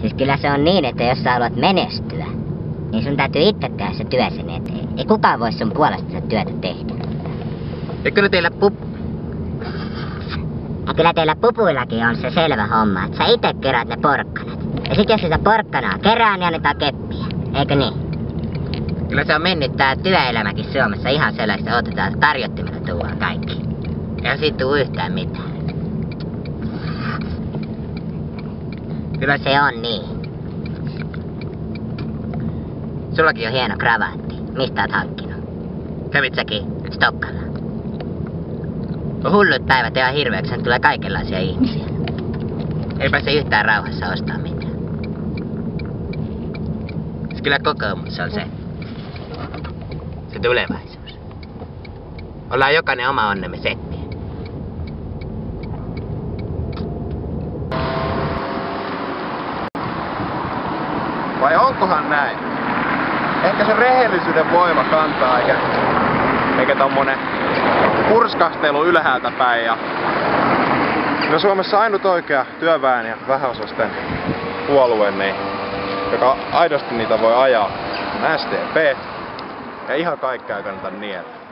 Siis kyllä se on niin, että jos sä haluat menestyä, niin sun täytyy itse tehdä se työ sen eteen. Ei kukaan voi sun puolesta sitä työtä tehdä. Ja kyllä teillä pupuillakin on se selvä homma, että sä itse kerät ne porkkanat. Ja sit jos sitä porkkanaa kerää, niin annetaan keppiä. Eikö niin? Kyllä se on mennyt tää työelämäkin Suomessa ihan sellaista, otetaan tarjottimella tuodaan kaikki. Eihän siitä tuu yhtään mitään. Kyllä se on niin. Sullakin on hieno Kravaatti. Mistä oot hankkinut? Kävit säkin? Stokkalla. On hullut päivät ihan hirveeksi, sen tulee kaikenlaisia ihmisiä. Ei pääse yhtään rauhassa ostaa mitään. Kyllä kokoomus on se tulevaisuus. Ollaan jokainen oma onnemme setti. Vai onkohan näin? Ehkä se rehellisyyden voima kantaa, eikä tommonen purskastelu ylhäältä päin. Ja no Suomessa ainut oikea työväen ja vähäosaisten puolue, niin, joka aidosti niitä voi ajaa, on SDP. Ja ihan kaikkea ei kannata niellä.